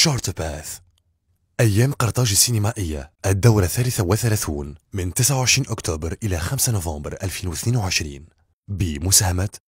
شورت باث. أيام قرطاج السينمائية، الدورة 33 من 29 أكتوبر إلى 5 نوفمبر 2022، بمساهمة